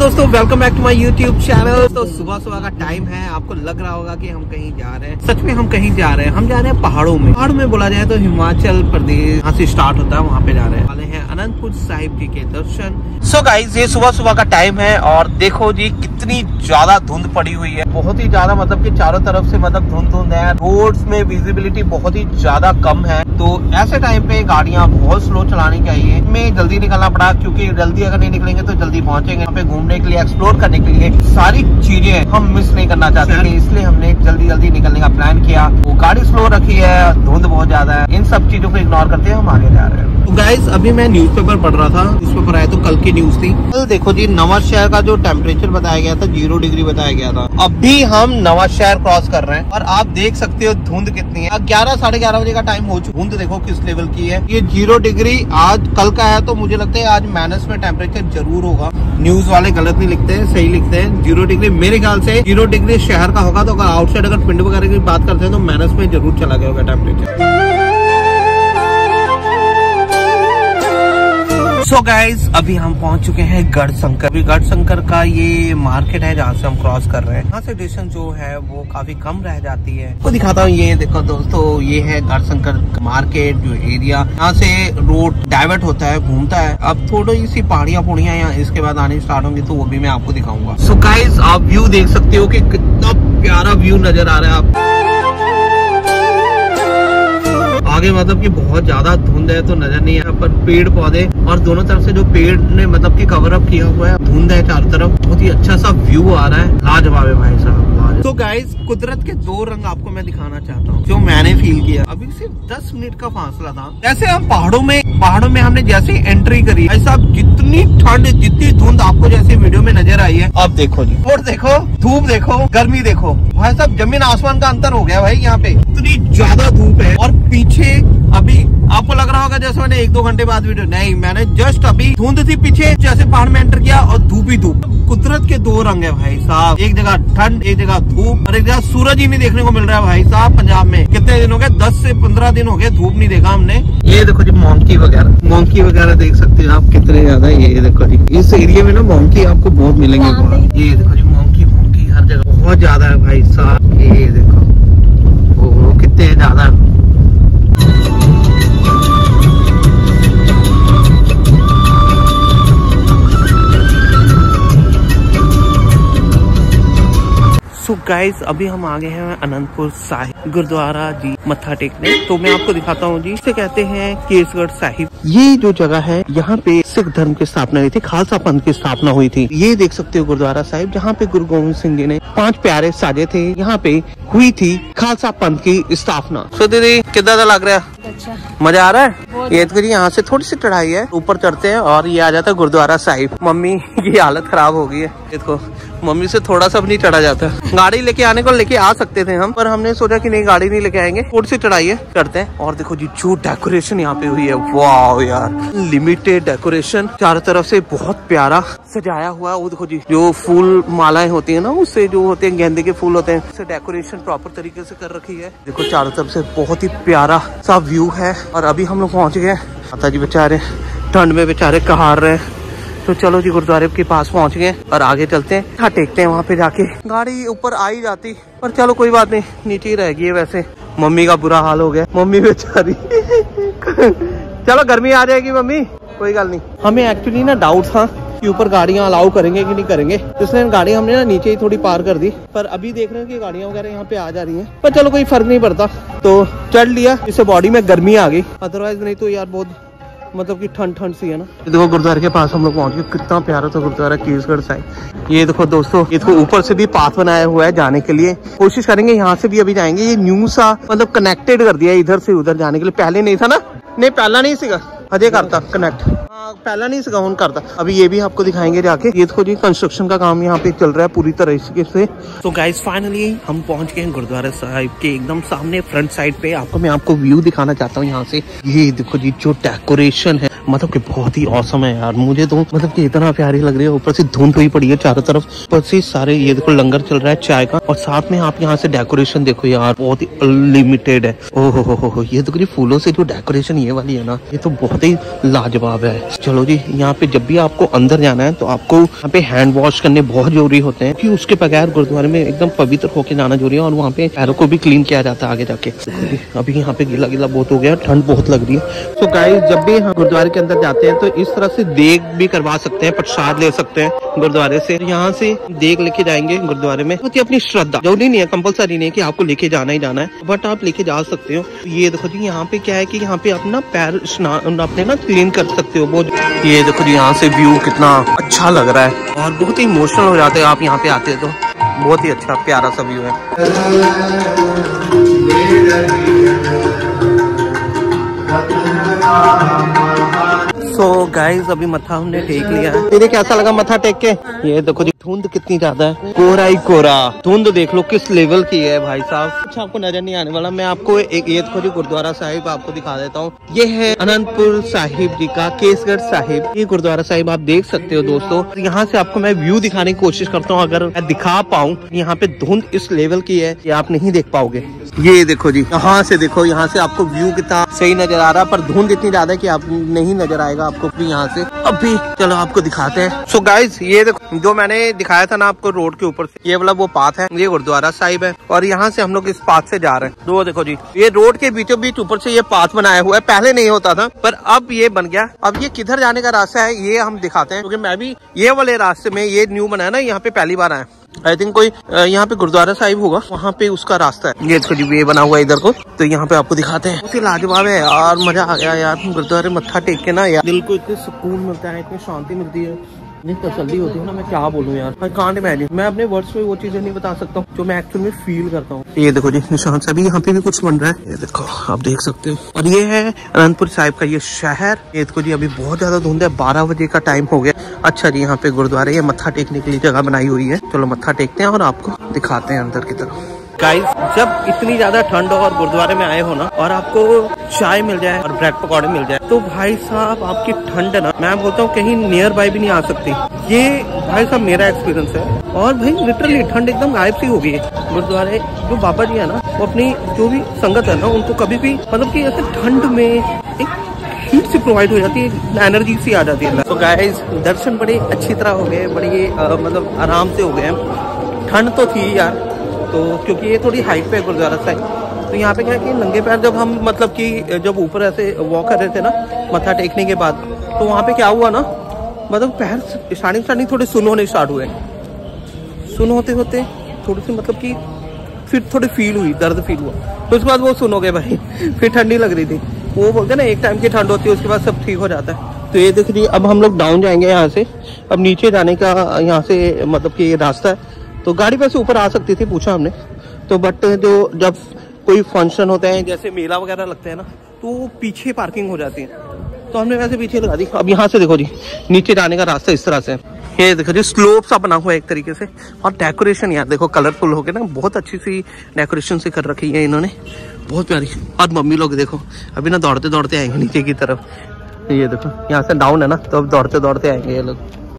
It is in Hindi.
दोस्तों, welcome back to my YouTube channel. तो सुबह सुबह का टाइम है, आपको लग रहा होगा कि हम कहीं जा रहे हैं। सच में हम कहीं जा रहे हैं, हम जा रहे हैं पहाड़ों में। पहाड़ों में बोला जाए तो हिमाचल प्रदेश, यहाँ से स्टार्ट होता है, वहाँ पे जा रहे हैं। वाले हैं अनंतपुर साहिब जी के दर्शन। सो गाइज, ये सुबह सुबह का टाइम है और देखो जी कितनी ज्यादा धुंध पड़ी हुई है, बहुत ही ज्यादा। मतलब कि चारों तरफ से मतलब धुंध है, रोड्स में विजिबिलिटी बहुत ही ज्यादा कम है। तो ऐसे टाइम पे गाड़ियाँ बहुत स्लो चलानी चाहिए। हमें जल्दी निकलना पड़ा, क्योंकि जल्दी अगर नहीं निकलेंगे तो जल्दी पहुंचेंगे। यहाँ पे घूमने के लिए, एक्सप्लोर करने के लिए सारी चीजें हम मिस नहीं करना चाहते थे, इसलिए हमने जल्दी जल्दी निकलने का प्लान किया। वो गाड़ी स्लो रखी है, धुंध बहुत ज्यादा है, इन सब चीजों को इग्नोर करते हम आगे जा रहे हैं। तो गाइस, अभी मैं न्यूज़पेपर पढ़ रहा था, न्यूज़पेपर आया तो कल की न्यूज थी। कल देखो जी, नवांशहर का जो टेम्परेचर बताया गया था 0 डिग्री बताया गया था। अभी हम नवांशहर क्रॉस कर रहे हैं और आप देख सकते हो धुंध कितनी है। 11 साढ़े 11 बजे का टाइम हो चुका, धुंध देखो किस लेवल की है। ये 0 डिग्री आज कल का है, तो मुझे लगता है आज माइनस में टेम्परेचर जरूर होगा। न्यूज वाले गलत नहीं लिखते हैं, सही लिखते हैं। 0 डिग्री मेरे ख्याल से 0 डिग्री शहर का होगा, तो अगर आउटसाइड अगर पिंड वगैरह की बात करते हैं तो माइनस में जरूर चला गया होगा टेम्परेचर। सो गाइज, अभी हम पहुंच चुके हैं गढ़शंकर। अभी गढ़शंकर का ये मार्केट है जहाँ से हम क्रॉस कर रहे हैं। यहाँ से डिस्टेंस जो है वो काफी कम रह जाती है। तो दिखाता हूँ, ये देखो दोस्तों, ये है गढ़शंकर मार्केट जो एरिया। यहाँ से रोड डाइवर्ट होता है, घूमता है। अब थोड़ी सी पहाड़ियाँ पुड़ियाँ यहाँ इसके बाद आनी स्टार्ट होंगी, तो वो भी मैं आपको दिखाऊंगा। सो गाइज, आप व्यू देख सकते हो कि कितना प्यारा व्यू नजर आ रहा है आप आगे। मतलब कि बहुत ज्यादा धुंध है तो नजर नहीं है, पर पेड़ पौधे और दोनों तरफ से जो पेड़ ने मतलब कि कवर अप किया हुआ है, धुंध है चारों तरफ। बहुत ही अच्छा सा व्यू आ रहा है, लाजवाब है भाई साहब। तो गाइस, कुदरत के 2 रंग आपको मैं दिखाना चाहता हूँ जो मैंने फील किया। अभी सिर्फ 10 मिनट का फासला था। जैसे हम पहाड़ों में हमने जैसे एंट्री करी, भाई साहब जितनी ठंड, जितनी धुंध आपको जैसे वीडियो में नजर आई है, अब देखो जी, और देखो धूप, देखो गर्मी, देखो भाई साहब जमीन आसमान का अंतर हो गया भाई। यहाँ पे इतनी ज्यादा धूप है और पीछे अभी आपको लग रहा होगा जैसे मैंने 1-2 घंटे बाद वीडियो, नहीं, मैंने जस्ट अभी धुंध थी पीछे, जैसे पहाड़ में एंटर किया और धूप ही धूप। कुदरत के 2 रंग है भाई साहब, एक जगह ठंड, एक जगह धूप, और एक जगह सूरज ही नहीं देखने को मिल रहा है भाई साहब। पंजाब में कितने दिन हो गए, 10 से 15 दिन हो गए धूप नहीं देखा हमने। ये देखो जी, मोंकी वगैरह देख सकते हैं आप कितने ज्यादा। ये देखो जी, इस एरिया में ना मोंकी आपको बहुत मिलेंगे। ये देखो जी, मोंकी हर जगह बहुत ज्यादा है भाई साहब। ये देखो वो कितने ज्यादा। सो गाइस, अभी हम आ गए हैं अनंतपुर साहिब गुरुद्वारा जी मत्था टेकने। तो मैं आपको दिखाता हूँ जी, इसे कहते हैं केसगढ़ साहिब। ये जो जगह है, यहाँ पे सिख धर्म की स्थापना हुई थी, खालसा पंथ की स्थापना हुई थी। ये देख सकते हो गुरुद्वारा साहिब, जहाँ पे गुरु गोविंद सिंह जी ने 5 प्यारे साजे थे, यहाँ पे हुई थी खालसा पंथ की स्थापना। सो दीदी, कितना लग रहा है? अच्छा, मजा आ रहा है? ये तो यहाँ से थोड़ी सी चढ़ाई है, ऊपर चढ़ते हैं और ये आ जाता है गुरुद्वारा साहिब। मम्मी की हालत खराब हो गई है, देखो मम्मी से थोड़ा सा भी नहीं चढ़ा जाता। गाड़ी लेके आने को लेके आ सकते थे हम, पर हमने सोचा कि नहीं, गाड़ी नहीं लेके आएंगे, थोड़ी सी चढ़ाई है, करते हैं। और देखो जी, जो डेकोरेशन यहाँ पे हुई है, वाह यार, लिमिटेड डेकोरेशन, चारों तरफ से बहुत प्यारा सजाया हुआ है। वो देखो जी, जो फूल मालाएं होती है ना, उससे जो होते हैं गेंदे के फूल होते हैं, उससे डेकोरेशन प्रॉपर तरीके से कर रखी है। देखो चारों तरफ से बहुत ही प्यारा सा व्यू है। और अभी हम लोग पहुंच गए, माता जी बेचारे ठंड में बेचारे कहार रहे हैं। तो चलो जी, गुरुद्वारे के पास पहुंच गए और आगे चलते हैं, हाँ टेकते हैं वहाँ पे जाके। गाड़ी ऊपर आ ही जाती, पर चलो कोई बात नहीं, नीचे ही रहेगी। वैसे मम्मी का बुरा हाल हो गया, मम्मी बेचारी चलो गर्मी आ जाएगी मम्मी, कोई गल नहीं। हमें एक्चुअली ना डाउट था कि ऊपर गाड़ियां अलाउ करेंगे कि नहीं करेंगे, इसलिए गाड़ी हमने ना नीचे ही थोड़ी पार कर दी। पर अभी देख रहे हैं कि गाड़ियां वगैरह यहाँ पे आ जा रही हैं, पर चलो कोई फर्क नहीं पड़ता, तो चढ़ लिया, इससे बॉडी में गर्मी आ गई। अदरवाइज नहीं तो यार बहुत मतलब कि ठंड सी है ना। देखो गुरुद्वारे के पास हम लोग पहुंच गए, कितना प्यारा था गुरुद्वारा केसगढ़ साहिब। ये देखो दोस्तों, ये देखो ऊपर से भी पाथ बनाया हुआ है जाने के लिए, कोशिश करेंगे यहाँ से भी अभी जाएंगे। ये न्यू सा मतलब कनेक्टेड कर दिया इधर से उधर जाने के लिए, पहले नहीं था ना, नहीं पहला नहीं सीगा, अजय करता कनेक्ट, पहला नहीं सीगा, उन करता। अभी ये भी आपको दिखाएंगे जाके। ये देखो जी, कंस्ट्रक्शन का काम यहाँ पे चल रहा है पूरी तरह से। तो गाइस, फाइनली हम पहुंच गए हैं गुरुद्वारा साहिब के एकदम सामने फ्रंट साइड पे। आपको व्यू दिखाना चाहता हूँ यहाँ से। ये देखो जी, जो डेकोरेशन है मतलब कि बहुत ही औसम है यार। मुझे तो मतलब कि इतना प्यारी लग रही है। ऊपर से धुंध हुई पड़ी है चारों तरफ, ऊपर से सारे ये देखो लंगर चल रहा है चाय का, और साथ में आप यहाँ से डेकोरेशन देखो यार, बहुत ही अनलिमिटेड है। ओहो हो, ये तो फूलों से जो डेकोरेशन ये वाली है ना, ये तो बहुत ही लाजवाब है। चलो जी, यहाँ पे जब भी आपको अंदर जाना है तो आपको यहाँ पे हैंड वॉश करने बहुत जरूरी होते हैं, क्योंकि उसके बगैर गुरुद्वारे में एकदम पवित्र होके जाना जरूरी है। और वहाँ पे पैरों को भी क्लीन किया जाता है आगे जाके। अभी यहाँ पे गीला गीला बहुत हो गया, ठंड बहुत लग रही है। तो गाइस, जब भी हम गुरुद्वारे के अंदर जाते हैं तो इस तरह से देग भी करवा सकते हैं, प्रसाद ले सकते हैं गुरुद्वारे से। यहाँ से देग लेके जाएंगे गुरुद्वारे में, तो अपनी श्रद्धा, जरूरी नहीं है, कंपलसरी नहीं है कि आपको लेके जाना ही जाना है, बट आप लेके जा सकते हो। ये देखो जी, यहाँ पे क्या है कि यहाँ पे अपना पैर स्नान अपने ना क्लीन कर सकते हो। बहुत ये देखो जी, यहाँ से व्यू कितना अच्छा लग रहा है और बहुत ही इमोशनल हो जाते हैं आप यहाँ पे आते हैं तो। बहुत ही अच्छा प्यारा सा व्यू है। सो गाइस, अभी मत्था हमने टेक लिया है। तेरे कैसा लगा मत्था टेक के? ये देखो जी, धुंध कितनी ज्यादा है, कोहरा ही कोहरा। धुंध देख लो किस लेवल की है भाई साहब, कुछ आपको नजर नहीं आने वाला। मैं आपको एक ये देखो जी, गुरुद्वारा साहिब आपको दिखा देता हूँ। ये है अनंतपुर साहिब जी का केसगढ़ साहिब। ये गुरुद्वारा साहिब आप देख सकते हो दोस्तों। यहाँ से आपको मैं व्यू दिखाने की कोशिश करता हूँ, अगर मैं दिखा पाऊँ। यहाँ पे धुंध इस लेवल की है कि आप नहीं देख पाओगे। ये देखो जी, यहाँ से देखो, यहाँ से आपको व्यू कितना सही नजर आ रहा है, पर धुंध इतनी ज्यादा है कि आप नहीं नजर आएगा आपको भी यहाँ से। अभी चलो आपको दिखाते हैं। सो गाइस, ये देखो जो मैंने दिखाया था ना आपको रोड के ऊपर से, ये वाला वो पाथ है, ये गुरुद्वारा साहिब है। और यहाँ से हम लोग इस पाथ से जा रहे हैं। तो देखो जी, ये रोड के बीचों बीच ऊपर से ये पाथ बनाया हुआ है। पहले नहीं होता था, पर अब ये बन गया। अब ये किधर जाने का रास्ता है ये हम दिखाते हैं, क्योंकि मैं भी ये वाले रास्ते में, ये न्यू बनाया ना, यहाँ पे पहली बार आया। आई थिंक कोई यहाँ पे गुरुद्वारा साहिब होगा, वहाँ पे उसका रास्ता है। ये देखो जी, वे बना हुआ है इधर को, तो यहाँ पे आपको दिखाते हैं। बहुत ही लाजवाब है यार, मजा आ गया यार गुरुद्वारे मत्था टेक के ना यार। दिल को इतनी सुकून मिलता है, इतनी शांति मिलती है, इतनी तसल्ली होती है ना, मैं क्या बोलूँ यार। आई कांट इमेजिन, मैं अपने वर्ड्स में वो चीजें नहीं बता सकता हूँ जो मैं एक्चुअल में फील करता हूँ। ये देखो जी, निशान साहब यहाँ पे भी कुछ बन रहा है, ये देखो आप देख सकते हो। और ये है अनंतपुर साहिब का ये शहर। ये देखो जी, अभी बहुत ज्यादा धुंध है, 12 बजे का टाइम हो गया। अच्छा जी, यहाँ पे गुरुद्वारे, ये मत्था टेकने के लिए जगह बनाई हुई है। चलो मत्था टेकते हैं और आपको दिखाते हैं अंदर की तरफ। गाइस, जब इतनी ज्यादा ठंड हो और गुरुद्वारे में आए हो ना, और आपको चाय मिल जाए और ब्रेड पकौड़े मिल जाए, तो भाई साहब आपकी ठंड है ना, मैं बोलता हूँ कहीं नियर बाय भी नहीं आ सकती। ये भाई साहब मेरा एक्सपीरियंस है। और भाई लिटरली ठंड एकदम गायब सी हो गई है। गुरुद्वारे जो बाबा जी है ना, वो अपनी जो भी संगत है ना, उनको कभी भी मतलब कि ऐसे ठंड में एक हीट से प्रोवाइड हो जाती है, एनर्जी सी आ जाती है। तो गाइस, दर्शन बड़े अच्छी तरह हो गए, बड़े मतलब आराम से हो गए। ठंड तो थी यार, तो क्योंकि ये थोड़ी हाइट पे है गुरुद्वारा साहिब, तो यहाँ पे क्या है कि नंगे पैर जब हम मतलब कि जब ऊपर ऐसे वॉक कर रहे थे ना मत्था टेकने के बाद, तो वहाँ पे क्या हुआ ना, मतलब पैर स्टार्टिंग थोड़े सुन होने स्टार्ट हुए। सुन होते होते थोड़ी सी मतलब कि फिर थोड़ी फील हुई, दर्द फील हुआ। तो उसके बाद वो सुन हो गए भाई, फिर ठंडी लग रही थी। वो बोलते ना एक टाइम की ठंड होती है, उसके बाद सब ठीक हो जाता है। तो ये देख रही, अब हम लोग डाउन जाएंगे यहाँ से। अब नीचे जाने का यहाँ से मतलब कि ये रास्ता है, तो गाड़ी वैसे ऊपर आ सकती थी, पूछा हमने तो, बट जो जब कोई फंक्शन होता है जैसे मेला वगैरह लगता है ना, तो पीछे पार्किंग हो जाती है, तो हमने वैसे पीछे लगा दी। अब यहाँ से देखो जी, नीचे जाने का रास्ता इस तरह से। ये देखो जी, स्लोप सा बना हुआ है एक तरीके से। और डेकोरेशन यार देखो, कलरफुल हो गया ना, बहुत अच्छी सी डेकोरेशन से कर रखी है इन्होंने, बहुत प्यारी। और मम्मी लोग देखो अभी ना दौड़ते दौड़ते आएंगे नीचे की तरफ। ये देखो यहाँ से डाउन है ना, तो अब दौड़ते दौड़ते आएंगे ये लोग।